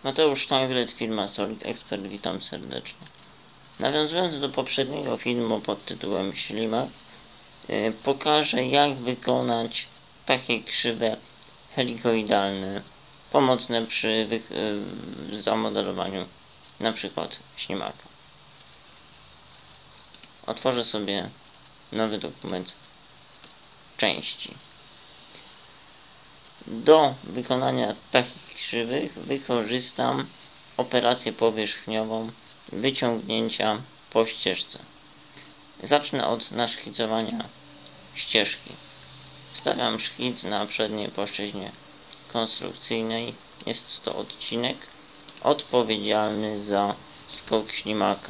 Mateusz Sztanglet, firma Solid Expert, witam serdecznie. Nawiązując do poprzedniego filmu pod tytułem Ślimak, pokażę, jak wykonać takie krzywe heligoidalne, pomocne przy zamodelowaniu np. ślimaka. Otworzę sobie nowy dokument części. Do wykonania takich krzywych wykorzystam operację powierzchniową wyciągnięcia po ścieżce. Zacznę od naszkicowania ścieżki. Wstawiam szkic na przedniej płaszczyźnie konstrukcyjnej. Jest to odcinek odpowiedzialny za skok ślimaka.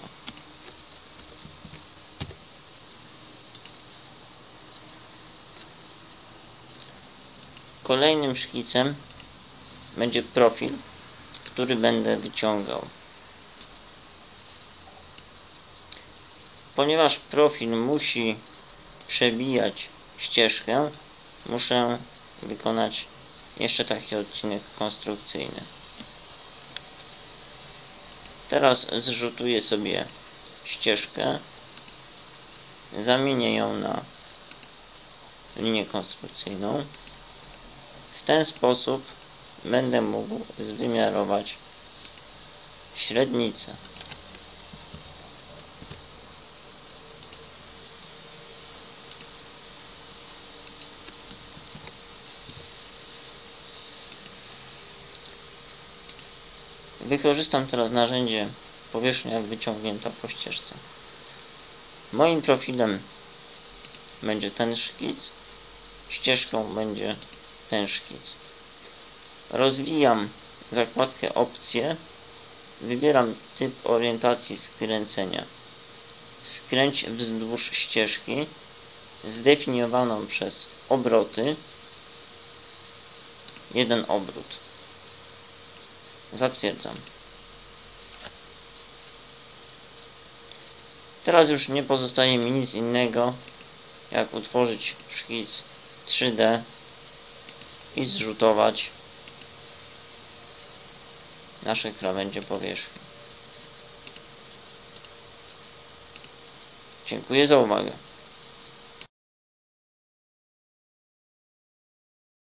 Kolejnym szkicem będzie profil, który będę wyciągał. Ponieważ profil musi przebijać ścieżkę, muszę wykonać jeszcze taki odcinek konstrukcyjny. Teraz zrzutuję sobie ścieżkę, zamienię ją na linię konstrukcyjną. W ten sposób będę mógł zwymiarować średnicę. Wykorzystam teraz narzędzie powierzchnia wyciągnięta po ścieżce. Moim profilem będzie ten szkic, ścieżką będzie ten szkic. Rozwijam zakładkę opcje, wybieram typ orientacji skręcenia. Skręć wzdłuż ścieżki zdefiniowaną przez obroty 1 obrót. Zatwierdzam. Teraz już nie pozostaje mi nic innego, jak utworzyć szkic 3D i zrzutować nasze krawędzie powierzchni. Dziękuję za uwagę.